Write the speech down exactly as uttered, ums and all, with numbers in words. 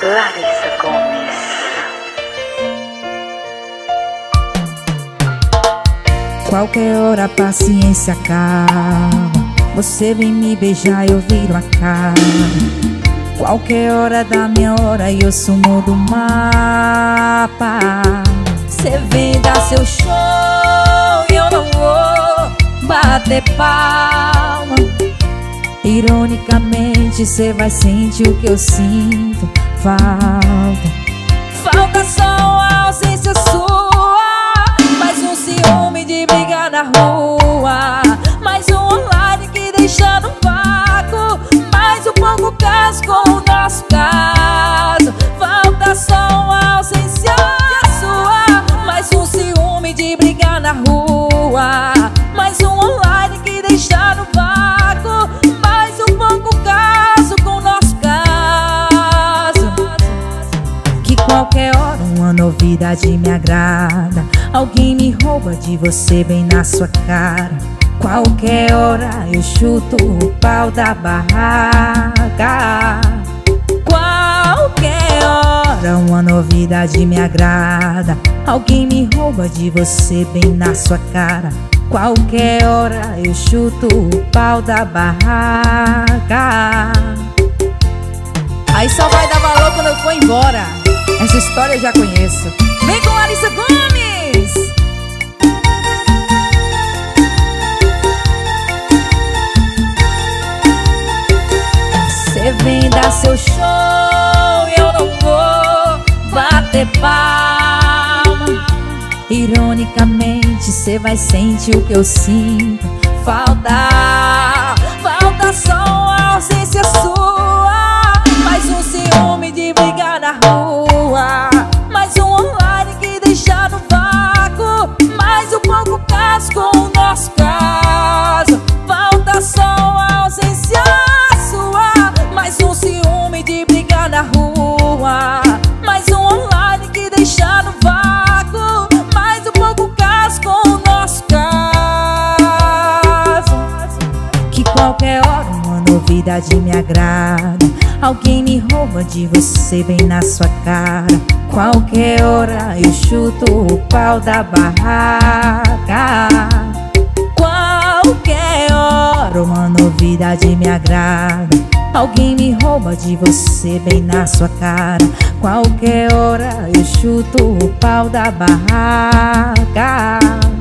Larissa Gomes. Qualquer hora a paciência acaba, você vem me beijar e eu viro a cara. Qualquer hora da minha hora e eu sumo do mapa. Cê vem dar seu show e eu não vou bater palma. Ironicamente cê vai sentir o que eu sinto. Falta, falta só a ausência sua. Mais um ciúme de brigar na rua. Mais um online que deixa no vácuo. Mais um pouco caso com o nosso caso. Falta só a ausência sua. Mais um ciúme de brigar na rua. Mais um online que deixa no vácuo. Mais um pouco caso com o nosso caso. Que qualquer hora uma novidade me agrada. Alguém me rouba de você bem na sua cara. Qualquer hora eu chuto o pau da barraca. Qualquer hora uma novidade me agrada. Alguém me rouba de você bem na sua cara. Qualquer hora eu chuto o pau da barraca. Aí só vai dar valor quando eu for embora. Essa história eu já conheço. Vem com Larissa Gomes. Cê vem dar seu show e eu não vou bater palma. Ironicamente cê vai sentir o que eu sinto. Falta, falta só a ausência sua. Mais um ciúme de brigar na rua. Mais um online que deixa no vácuo. Mais um pouco caso com o nosso caso. Falta só a ausência sua. Mais um ciúme de brigar na rua. Mais um online que deixa no vácuo. Mais um pouco caso com o nosso caso. Que qualquer hora uma novidade me agrada. Alguém me rouba de você bem na sua cara. Qualquer hora eu chuto o pau da barraca. Qualquer hora uma novidade me agrada. Alguém me rouba de você bem na sua cara. Qualquer hora eu chuto o pau da barraca.